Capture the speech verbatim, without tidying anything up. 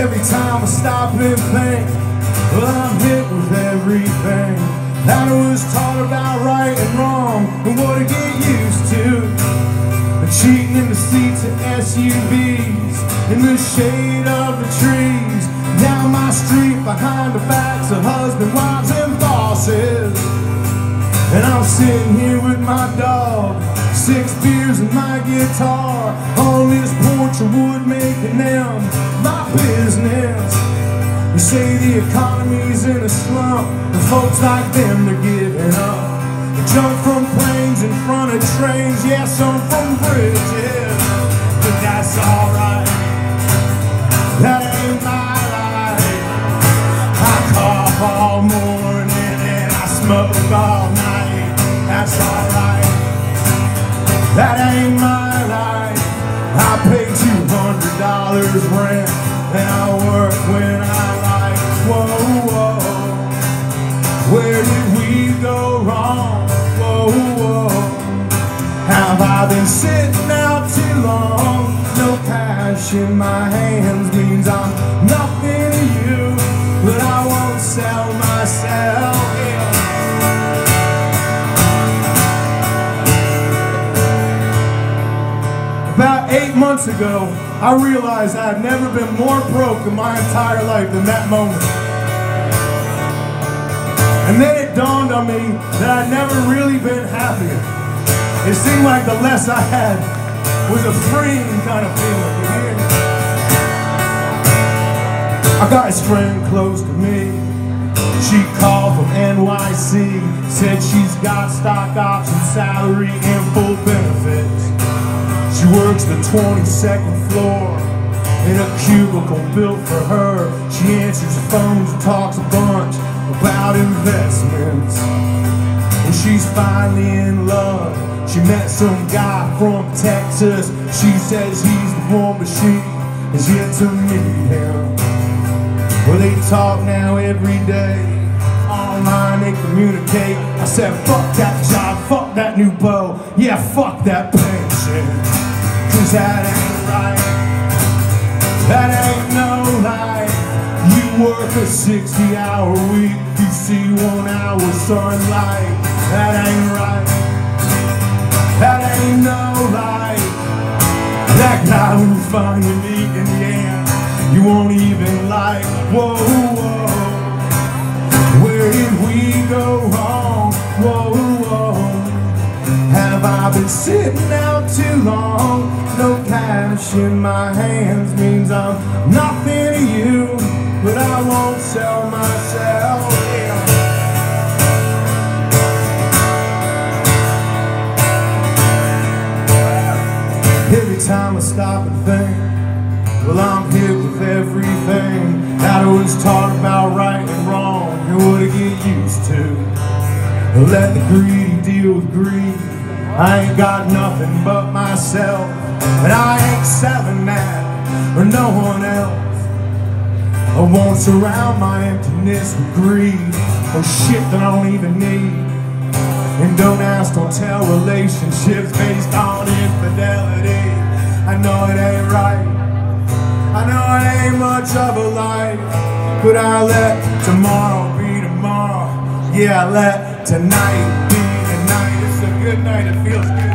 Every time I stop and think, well, I'm hit with everything that I was taught about right and wrong and what to get used to. The cheating in the seats of S U Vs, in the shade of the trees, down my street behind the backs of husband, wives, and bosses. And I'm sitting here with my dog, six beers and my guitar, on this porch of wood making them my business. You say the economy's in a slump, and folks like them are giving up. They jump from planes in front of trains, yeah, some from bridges. But that's alright, that ain't my life. I cough all morning and I smoke all night. That's alright, that ain't my life. I pay two hundred dollars rent and I work when I like. Whoa, whoa, where did we go wrong? Whoa, whoa, have I been sitting out too long? No cash in my hands means I'm nothing to you, but I won't sell myself. About eight months ago, I realized I had never been more broke in my entire life than that moment. And then it dawned on me that I'd never really been happier. It seemed like the less I had was a freeing kind of feeling. I got this friend close to me. She called from N Y C, said she's got stock option salary and full benefits. She works the twenty-second floor in a cubicle built for her. She answers phones and talks a bunch about investments. And she's finally in love. She met some guy from Texas. She says he's the one, but she has yet to meet him. Well, they talk now every day, online they communicate. I said, fuck that job, fuck that new beau, yeah, fuck that pension. Cause that ain't right, that ain't no life. You work a sixty hour week, you see one hour sunlight. That ain't right, that ain't no life. That guy who's fine you meet in the end, you won't even like. Whoa, whoa, where did we go wrong? Whoa, whoa, have I been sitting out too long? No cash in my hands means I'm nothing to you, but I won't sell myself. Every time I stop and think, well, I'm hit with everything that I was taught about right and wrong and what to get used to. Let the greedy deal with greed. I ain't got nothing but myself, and I ain't selling that or no one else. I won't surround my emptiness with greed or shit that I don't even need. And don't ask, don't tell relationships based on infidelity. I know it ain't right, I know it ain't much of a life, but I let tomorrow be tomorrow. Yeah, I let tonight be the night. It's a good night, it feels good.